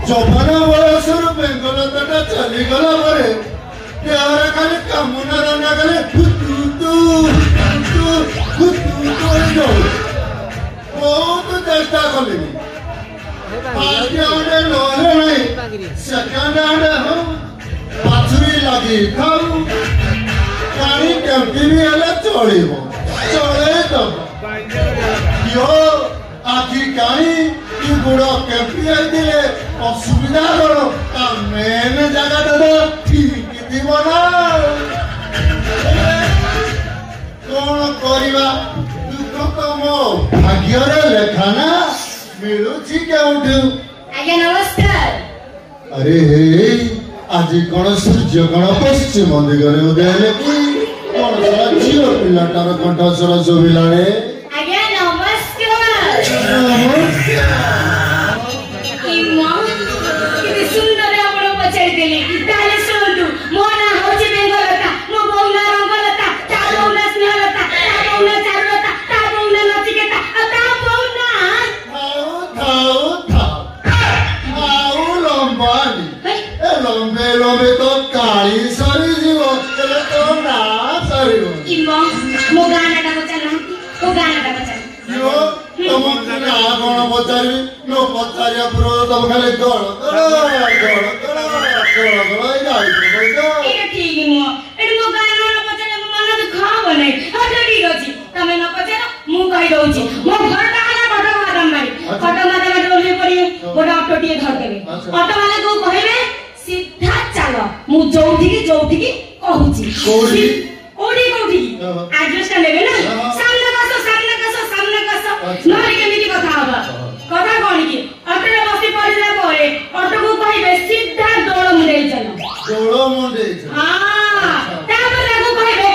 जमाना बयसर बेंगलता चली गला परे यार खाली कामना राना गले बहुत चेष्टा कली आज आने लोहे नहीं सेकंड आने हम पाछुरी लगी खाऊ कानी केमती भी हेले चलिबो चले तो यो आखि कानी कि गुड़ केमती आइले असुविधा करो ता मेन जगह तो ठीक दिबो ना कौन करिबा दुख तो मो भाग्य रे लेखा ना मिलुची केउठु आज्ञा नमस्कार अरे हे आज कौन सूर्य कौन पश्चिम दिगरे उदय हेले कि कौन सारा झियो पिलाटार कंठस्वर शोभिलाणे आज्ञा नमस्कार की मां किती सुंदर आपण पचारी देली ताले सोंतु मो ना होची बेंगलता मो बौना रंगलता ता बौना स्नेहलता ता बौना चारुलता ता बौना नचिकेता ता बौना थाऊ लंबानी ए लंबे लंबे तो काली सरी जीव एले तो ना सरी की मां मो गानाटा बचाला ओ गानाटा बचाला यो तुम ना कोन पचारी नो पचारिया पुरो तुम खाली गळ जाई एटा ठीक नुह एटा मो गाना न पचारे मो मन दुख हबो नै अच्छा ठीक अछि तमे न पचारो मु कहि दउछि मो घरटा आला बडा मादम मारी ऑटो मादम ओले पड़ी बडा ऑटो टिए धर देबे ऑटो वाला को कहिबे सीधा चलो मु जोठी की कहूछि कोडी कोडी एड्रेस का लेबे ना सामने कस नहले केमिति कथा हबा कथा कोन की ऑटो रे बसी पड़िला परे ऑटो को कहिबे सीधा दोळ मुंडे चलो हां तापर लागो कहिबे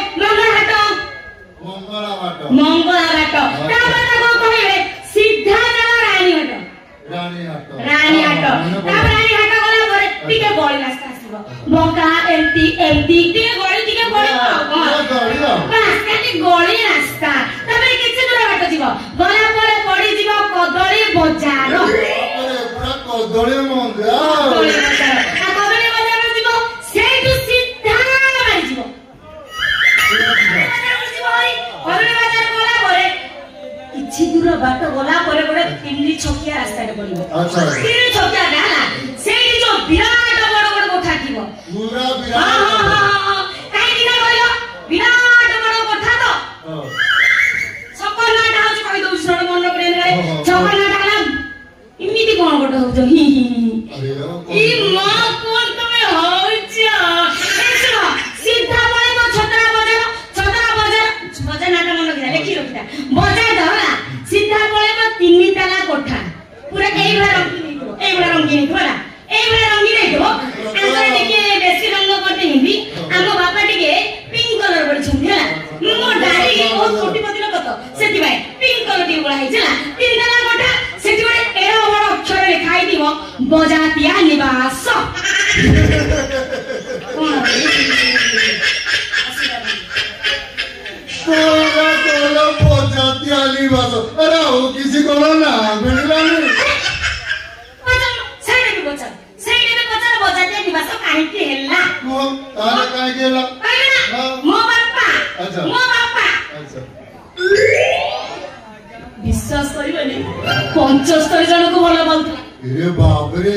मंगला हाट तापर लागो कहिबे सीधा चलो रानी हाट तापर रानी हाट गला परे टिके गळी रास्ता आसीबो मका एमटी टिके गळी गळी रास्ता तापर किछि दूर बाट जीव गला परे पड़ी जीव कदळी बजार पूरा कदळी मंगा कदळी बजार जीव सेठु सीधा मारी जीव कदळी बजार गला परे किछि दूर बाट गला परे गोटे तिंडी छकिया रास्ता रे पड़िबो अच्छा तिंडी छकिया डाला सेठी जो विराट बड़ बड़ कोठा थिबो पूरा विराट हां काई दिन गयो विराट बड़ कोठा तो सपनाटा होची कहि दउ सुन मन प्रेम रे सपनाटा ना इमिति कोन गोटे हो ही ई मां कोन तमे होइछा सुनो सीधा पळेबो छतरा बजार नाटा मन किरा देखि रखिता बजार धरा सीधा पळेबो तीन ताला कोठा पूरा एई भरा रंगीन होला एई भरा रंगीन हेतो आंतर टिके बेसी रंग करते हिंदी आम बापा टिके पिंक कलर बड़ी छुंदी होला मो डाडी के बहुत कोटिपति लोक तो सेति भाई पिंक कलर टी बड़ा हिचला तीन ताला कोठा सेति बड़े एरो बड़ अक्षर लिखाई दिबो बजातिया निवास कोन तोला बजातिया निवास अरे हो किसी को ना मिललानी बजातिया निवास काहे के हेला को तारे काहे गेला मो बापा अच्छा विश्वास करिबनी 75 जन को बोला बोलता अरे बाप रे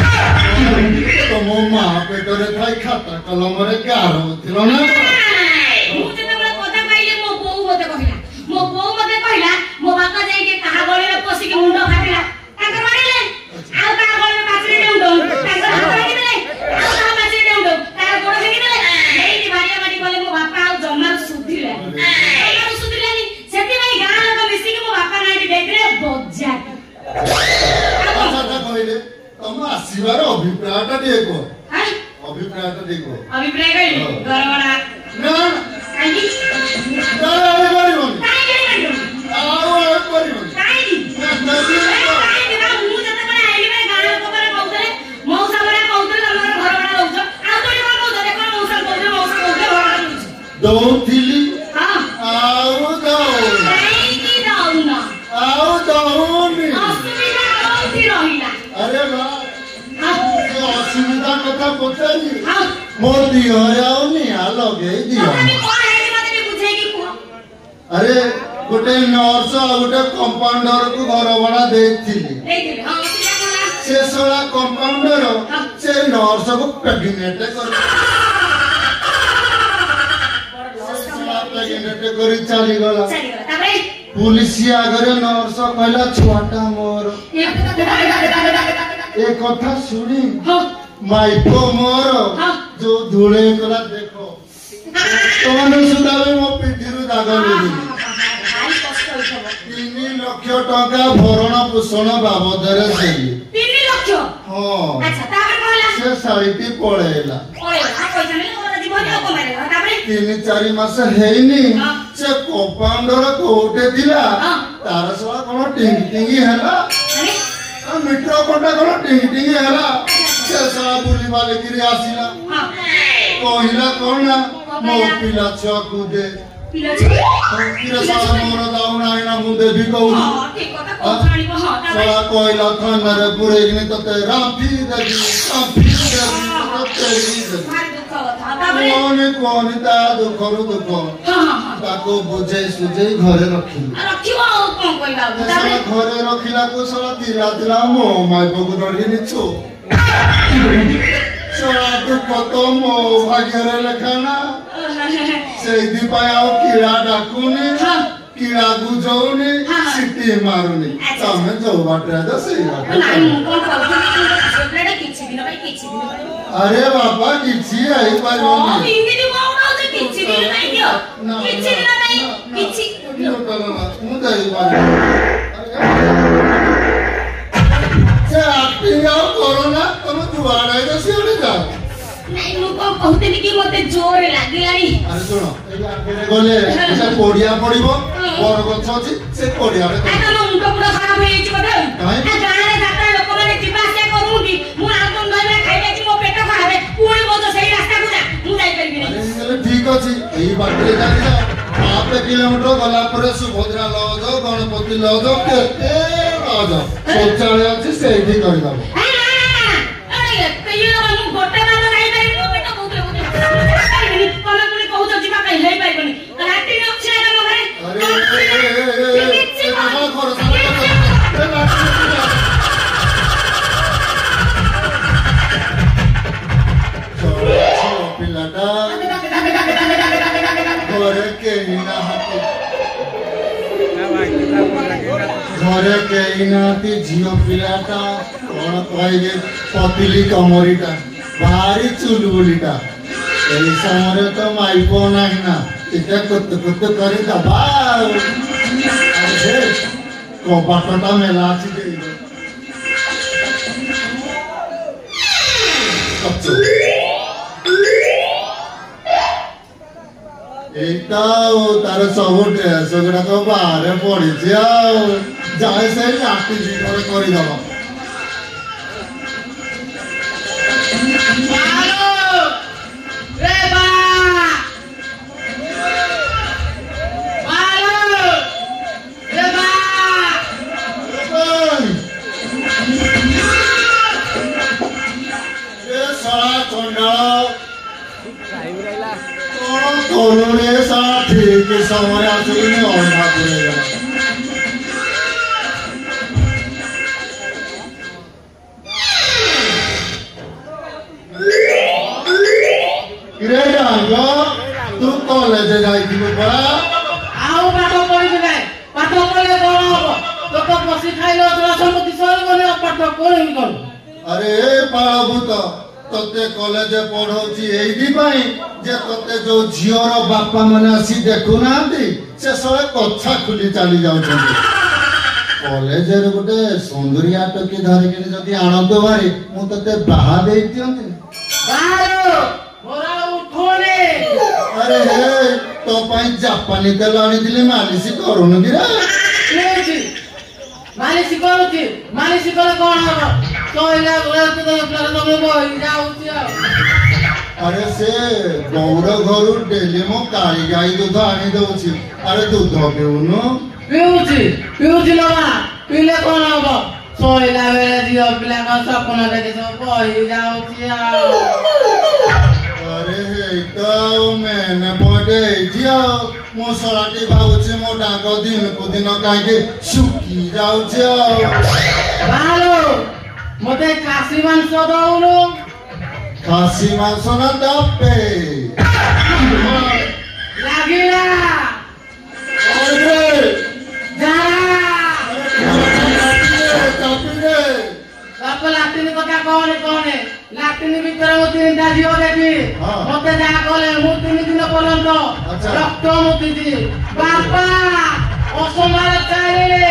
तुम मां पेटरे थाई खाता कलम रे गारो थिलो ना मु जेतबे कथा कहले मो बौ मते कहला मो बापा जाई के कहा गळे रे पसी के मुंडो फाटिला ताकर मारिले आ ता गळे पाचरी देउडो ताकर हाथ भागी देले आ ता पाचरी देउडो तार गोड़ भागी देले एई भारिया मारी गले मो बापा आ जम्मा सुधिला सुधिलानी सेति भाई गां लोक मिसी के मो बापा नाटी देखरे बज्जा अच्छा कहले तुम आसीबार अभिप्रायटा देखो हाय अभिप्रायटा देखो अभिप्राय कहि गरबडा ना काई तारे गरिबो आओ गरिबो काई ना मु जते बडा आइली बे गां लोक पर कहउतले मौसा बडा कहउतले हमर घरबडा लउछ आ कोइ कोन कहउतले कोन मौसा कहउतले घरबडा लउछ दौथिली हां आओ दौ काई की दाउना आओ दौनी असुविधा होती रहिला अरे वाह କଥା ପଚାରି ହଁ ମୋ ଦିହରେ ଆଉ ନିଆଁ ଲଗେଇ ଦିଅ ତଥାପି କଣ ହେଇଛି ମତେ ଟିକେ ବୁଝେଇକି କୁହ ଆରେ ଗୋଟେ ନର୍ସ ଆଉ ଗୋଟେ କମ୍ପାଉଣ୍ଡର କୁ ଘର ଭଡା ଦେଇଥିଲି ଦେଇଦେବି ହଁ ପିଲା କଲା ସେ ଶଳା କମ୍ପାଉଣ୍ଡର ସେ ନର୍ସ କୁ ପ୍ରେଗନେଣ୍ଟ କରି ଚାଲିଗଲା ତାପରେ पुलिस आगे नर्स कहला छुआटा मोर ए कथा सुनी माइको मोर जो धूले कला देखो तोने सुधा मो पिठिरु दाग लेदी 3 लाख टका भरण पोषण बाबदरे देली 3 लाख हां अच्छा तापर कहला से साइटी पळेला पैसा मिले मोर जीवन को मारे तापर 3-4 मास हेइनी से कंपाउंडर कोटे दिला तार सला कोन टिंग टिंग हैला अरे मिट्रो कोटा कोन टिंग टिंग हैला से सला बुली वाले गिरी आसीला कहिला कोन ना मो पिला छकु दे पिला सला मोर दाउना आइना मु देबी कहू हां ठीक कथा कोठाणी को हां सला कहला खानरे पुरे गनी तते राफी देबी राफी देबी तते कौन ता दुख दुख ताको बुझे सुझे घरे रखिली घरे रखिला को सला दिला दिला मो माई बगु धरि निछु सला दुख तो मो भाग्ୟରେ ଲେଖାନା ସେଇଥି ପାଇଁ ଆଉ କିଳା ଡାକୁନି କିଳା ବୁଝଉନି ସିଟି ମାରୁନି ତମେ ଯୋଉ ବାଟରେ ତ ସେଇ अरे बाबा किछि आई पारोनी इंग्लिश कोन होते किछि दिन नहीं दियो किछि दिन नहीं किछि मु दई पारो से एक्टिंग आओ कोरोना तुम दुआरे तो सिले जा नहीं मु को कहते कि मते जोर लागिलानी अरे सुनो एके गले से कोडिया पड़िबो बर गछ अछि से कोडिया रे आ तो मुंड पूरा खराब होई छि बडे आ गाना रे जाता लोक माने जिबा से करूंगी मु आतम गले खाइबे कि मो पेट खराब है पुणी मो तो सही रास्ता को जा मु जाई परबी नहीं अरे ठीक अछि एई बाटरे जानि जा 5 किलोमीटर गला परे सुभद्रा लज गणपति लज केते लज शौचालय अछि सेठी करि दब अरे कहियो मु गोटे मान जाई परबी मो पेट बहुत परबी कोन पुणी कहू तो जिबा कहि हेई परबनी राती न अछि ना मो घरे अरे घर पिलाटा घरे केही नाती झियो पिलाटा कौन कहले पतिली कमरीटा भारी चुलबुलीटा एई समय तो माइको नाही ना इते कुत कुत करी दबा अरे कबाटटा मेला अछि देई एटा ओ तार सब ड्रेस गुडा को बाहर पड़ी जाए से लाठी जीवन करी दबा ठीक समय आसने अना पड़ेगा तू कॉलेज जाइथिलु परा आउ पाठ पढि जाय पाठ पढले कोन हो तो तो बसी खाइलो तोरा सम्मति सही गने पाठ कोन कर अरे पाळभूत तते कॉलेज पढौची एही पई जे तते जो झियोर बापा माने आसी देखु नांती से सळे कथा खुली चली जाउछन्ती कॉलेज रे गोटे सुंदरिया टकी धरि के जदी आनंद बारी मु तते बाहा देई दियंती बारो मोरा उठोने अरे हे तो पई जापानी तेल आनी दिले मालिश करूनु गिरा मालिश करूची मालिश करे कोन हो कहला घरे तो तमे बहि जाउची अरे से गौर घरु डेली मो काई गाई दूध आनी दउची अरे दूध पिउनु पिउची पिउची लवा पिले कोन हो ଶୋଇଲା ବେଳେ ଝିଅ ପିଲାଙ୍କ ସ୍ୱପ୍ନ ଦେଖି ସବୁ ବହି ଯାଉଛି ଆଉ अरे तो मैंने बोले जियो मो सलाटी भाऊचे मो डांगो दिन को दिन काहे सुकी जाउछे बालो मते खासी मांस दउनु खासी मांस ना दपे लागिला अरे जा चापीरे बाप लाटिनी कथा कहने लाटिनी भितर मो तीनटा झियो देखी मते जा कहले मु 3 दिन पर्यंत रक्त मुतिची बापा असमार चाले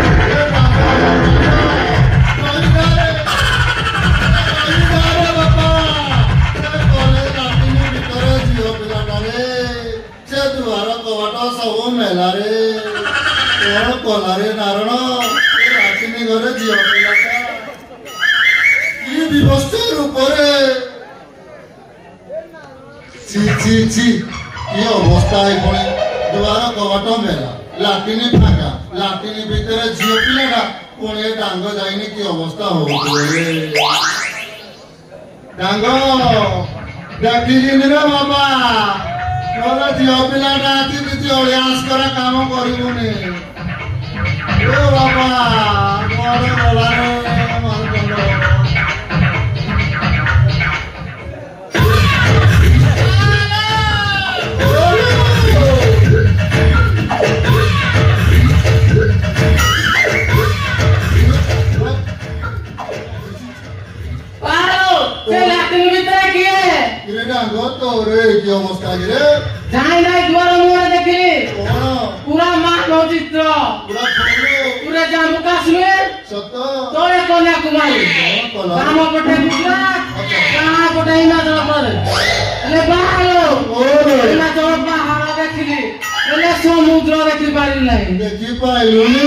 मेलारे कलारे नारण रातिनी घरे झियो पिलाटा की व्यवस्था रूपरे ची ची ची की अवस्था है कोने द्वार कवाट मेला लाटिनी फाका लाटिनी भीतर झियो पिलाटा कोने डांग जाइनी की अवस्था हो डांग डाकिलिनी रे बाबा तोरा झियो पिलाटा आती बिती अळ्यास करा काम करिबुनी ओ बाबा मोर गलारे मोर गलो की अवस्था गिरे जाई नाही दुआर मुळे देखिली कोण पूरा मानव चित्र पूरा फोटो पूरा जम्मू कश्मीर सत तोळे कन्याकुमारी राम पटे गुजरात कहा पटे हिमाचल प्रदेश ले बालो हिमाचल पहाड़ देखिली ले समुद्र देखि पारि नाही देखि पाइलुनी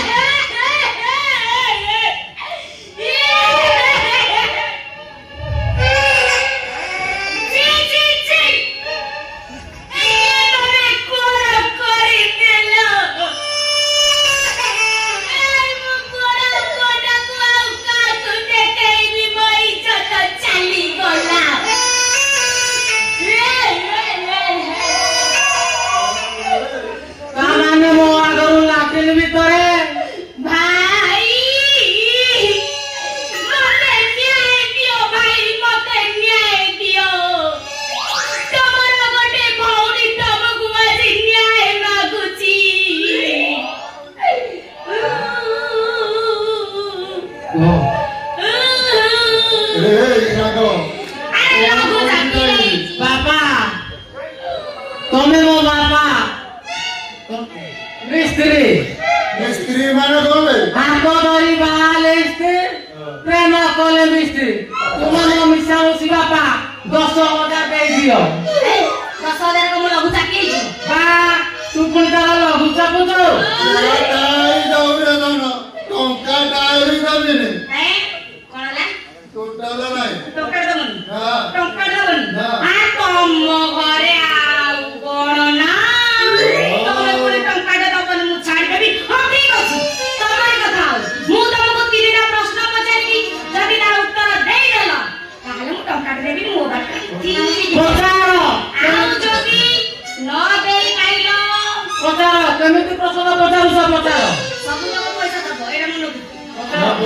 मिस्त्री माने बोले हाको धरी बाले प्रेम कले मिस्त्री तुम मो मिसाओ सी बापा 10,000 दे दियो 10,000 को लघु चाकी बा तू कोन तारा लघु चापु तो डाई दौरे दोनो टंका डाई दबिने कोनला टोटल नाही टंका दबन हां टंका दबन आ तम घरे आउ कोन ना तमे कोन टंका दबन मु छाड़ देबी हो ठीक अछि तमार कथा मु तुमको तीनटा प्रश्न पचारि जदि तार उत्तर देई देला ताहले मु टंका देबी मो बात पचारो आउ जदि न देई पाइलो पचारो केमिति प्रश्न पचारो सब पचारो सब लोग पैसा दबो एरा मन पचारो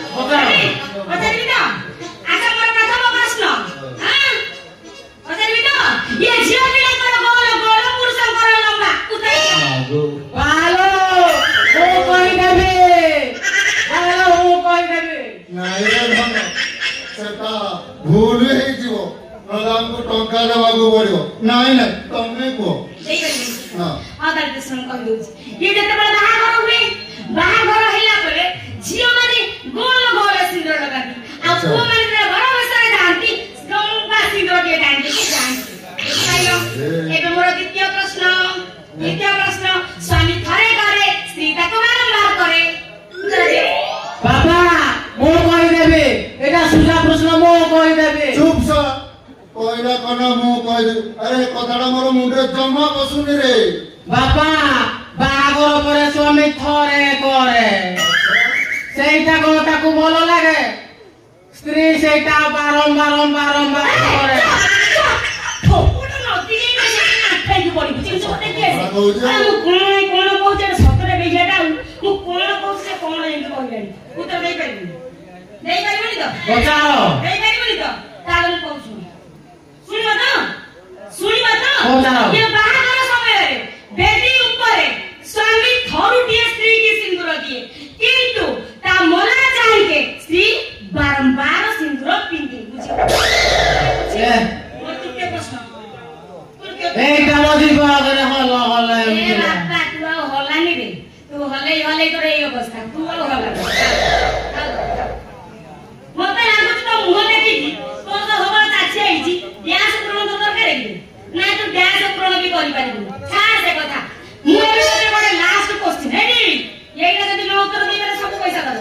पचारि ना आजा मोर प्रथम प्रश्न हां पचारि ना ये झियो पिला कर गोल पुरुष कर लंबा उताई बालो ओ कहि देबे बालो ओ कहि देबे नाही रे धन सेटा भूल हे जिवो प्रधान को टंका देबाको पड़ियो नाही नाही तमे को देई देबी हां आदर दर्शन कर दउछ ये जते बड़ा बाहाघर हुए बाहाघर हैला परे झियो माने गोल गोल सिंदूर लगाती आ पुओ माने घर बसरे जानती लंबा सिंदूर के जानती के जानती आइलो एबे मोर द्वितीय प्रश्न स्वामी थरे करे स्त्री ताको बारंबार करे बाबा मो कहि देबे एटा सुजा प्रश्न मो कहि देबे चुप सा कोइला कना मु कहि दे अरे कथाडा मोर मुंडे जम्मा बसुनी रे बाबा बाहाघर परे स्वामी थरे करे से ସେଇଟା କଣ ତାକୁ ଭଲ ଲାଗେ? ସ୍ତ୍ରୀ ସେଇଟା ବାରମ୍ବାର କରେ। बारंबार सिंदूर पिंधे हलानी रे तू हले तो ये अवस्था तू मत लागुच तो मुह देखि तो हवा चाची आइची ग्यास पूर्ण तो दरकार ना तो ग्यास पूर्ण भी करि पारिबु छाड़ से कथा मु एबे बडे लास्ट क्वेश्चन रेडी एइला जदि न उत्तर देबे सब पैसा दब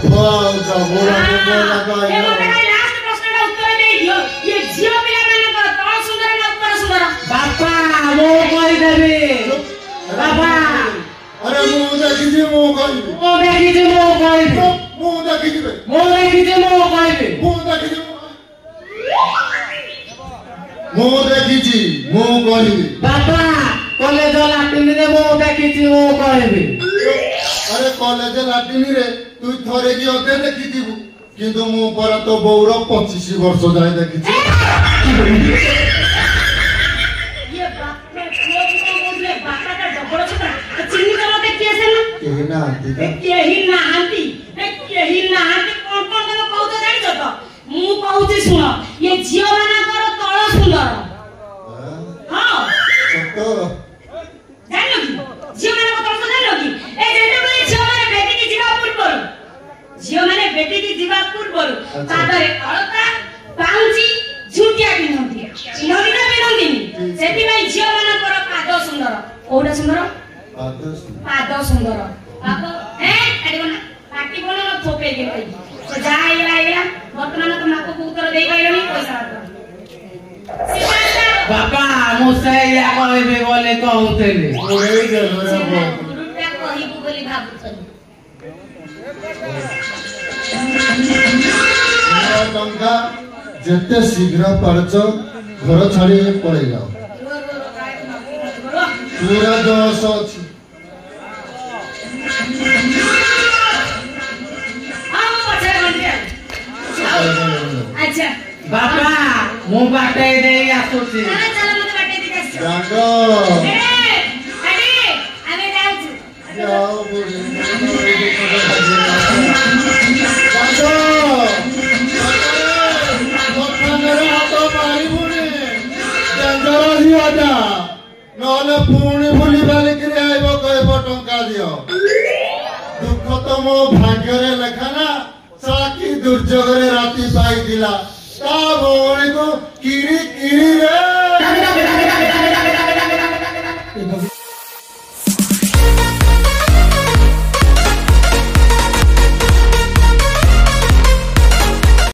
ए मते काई लास्ट प्रश्न का उत्तर दे दियो ये झियो पिला माने कर तळ सुंदर ना उत्तर सुंदर बापा मो कहि देबे बाबा अरे मुंह देखिजी मुंह कहबी मुंह देखिजी मुंह कहबी मुंह देखिजी मुंह देखिजी मुंह कहबी मुंह देखिजी मुंह देखिजी मुंह कहबी बाबा कॉलेज लाटिन रे मुंह देखिजी मुंह कहबी अरे कॉलेज लाटिन रे तू थरे की अधे देखिजीबु किंतु मु पर तो बौर 25 वर्ष जाय देखिजी ये बाप रे बोले बापा का डबल छता चिन्नी का मते केसे ना केही ना हांती कोन कोन तने कहू तो जानि तो मु कहूची सुन ये झियो माना कर तळ सुंदर हां तो जानो की झियो माना को तळ सुंदर लगी ए जेते बोले झियो माने बेटी की जीवा पूर्व झियो माने बेटी की जीवा पूर्व तादरे अलता पाउची झुटिया पिनंती चिन्हनी ना पिनंती सेति भाई झियो माना कर पाद सुंदर ओडा सुंदर पाद सुंदर पाद एडी बना पाटी बोले न थोपे दे भाई से जाइला वर्तमान तुम आपको उत्तर दे पाइलनी पैसा बापा मुसे या कहबे बोले कहउतले ओए गेलो रे बो गुरुटा कहिबु बोली भाबुछन टंका जेते शीघ्र पारच घर छाड़ी पड़े जाओ पूरा दोष अछि अच्छा बापा मु बाटे दे आसुची चला चला मते बाटे दे आसी जागो ए अरे आमे जाउछु जाओ बोले जागो मोखनरे हाथ मारी बुनी जंजरा दिया जा नले पुणी भूली बाली करे आइबो कहबो टंका दियो दुख तो मो भाग्य रे लेखा ना साकी दुर्जोग रे राती पाई दिला ता भौणी को किरी किरी रे